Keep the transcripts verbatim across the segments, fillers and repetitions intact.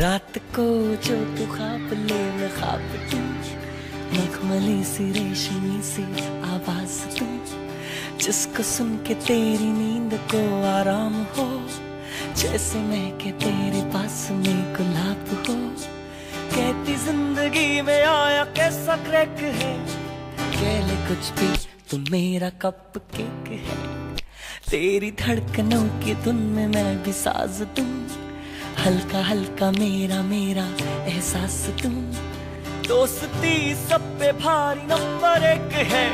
रात को जो तू ख्वाब ले मैं ख्वाब तू, मखमली सी रेशमी सी आवाज तू, जिसको सुन के तेरी नींद को आराम हो, जैसे मैं के तेरे पास में गुलाब हो। कहती जिंदगी में आया कैसा क्रैक है, कह ले कुछ भी तू मेरा कप केक है। तेरी धड़कनों की धुन में मैं भी साज दूं, हल्का हल्का मेरा मेरा एहसास तुम। दोस्ती सब पे भारी नंबर एक है,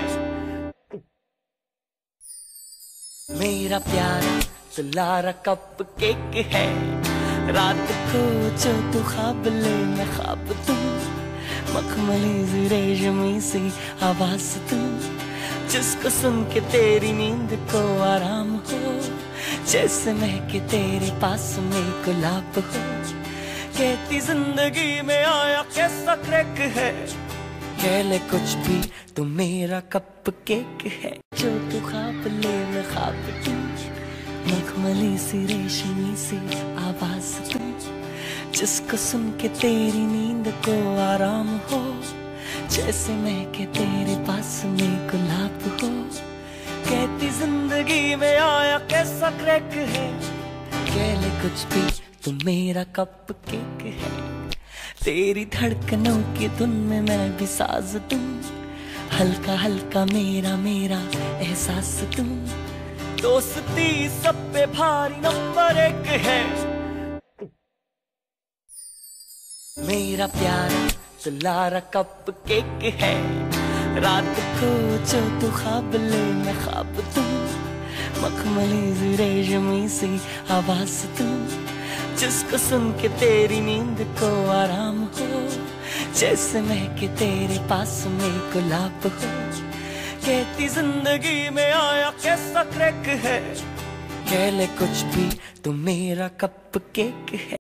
मेरा प्यारा दुलारा कप केक है। रात को जो तू ख्वाब ले मैं ख्वाब दूं, मखमली सी रेशमी सी आवाज तुम, जिसको सुन के तेरी नींद को आराम हो, जैसे महके तेरे पास में गुलाब हो। कहती जिंदगी में आया कैसा क्रैक है, कह ले कुछ भी तू मेरा कप केक है। जो तू ख्वाब ले मैं ख्वाब दूं, मखमली सी रेशमी सी आवाज तुम, जिसको सुन के तेरी नींद को आराम हो, जैसे महके तेरे पास में गुलाब हो। कहती जिंदगी में आया कैसा क्रैक है, कह ले कुछ भी तू मेरा कप केक है। तेरी धड़कनों की धुन में मैं भी साज दूं, हल्का हल्का मेरा मेरा एहसास तुम। दोस्ती सब पे भारी नंबर एक है, मेरा प्यारा दुलारा कप केक है। रात को जो तू ख्वाब ले मैं ख्वाब दूं, मखमली सी रेशमी सी आवाज तुम, जिसको सुन के तेरी नींद को आराम हो, जैसे महके तेरे पास में गुलाब हो। कहती जिंदगी में आया कैसा क्रैक है, कह ले कुछ भी तू मेरा कप केक है।